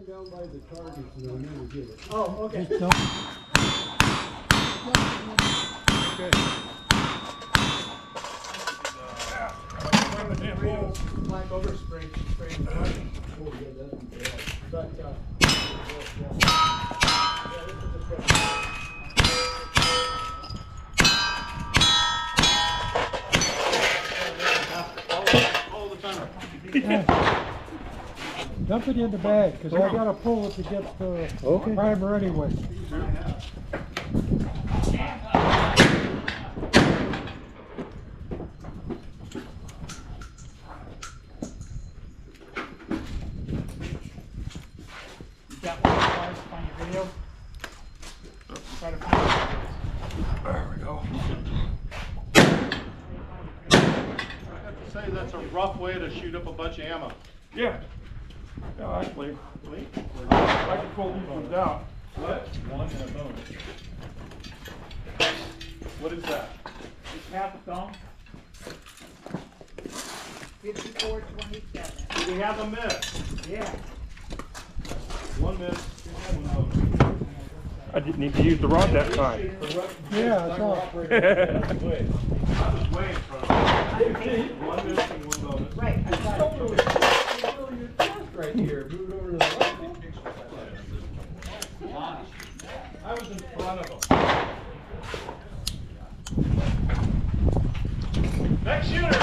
stand down by the targets and I'll never get it. Oh, okay. Just don't. Okay. Black overspray spraying the light. Oh, yeah, that'd be bad. But, yeah, this is just good. All the time. Yeah. Dump it in the bag, because I gotta pull it to get the primer anyway. Got one guys on your video? Try to find it. There we go. I have to say that's a rough way to shoot up a bunch of ammo. Yeah. No, actually, Wait. I can pull these ones out. What? One and a bonus. What is that? It's half a thumb. 5427. Do we have a miss? Yeah. One miss, one bonus. I didn't need to use the rod that time. Yeah, I saw it. I was way in front of you. One miss and one bonus. Right, I got it. Right here, move it over to the left. I was in front of him. Next shooter!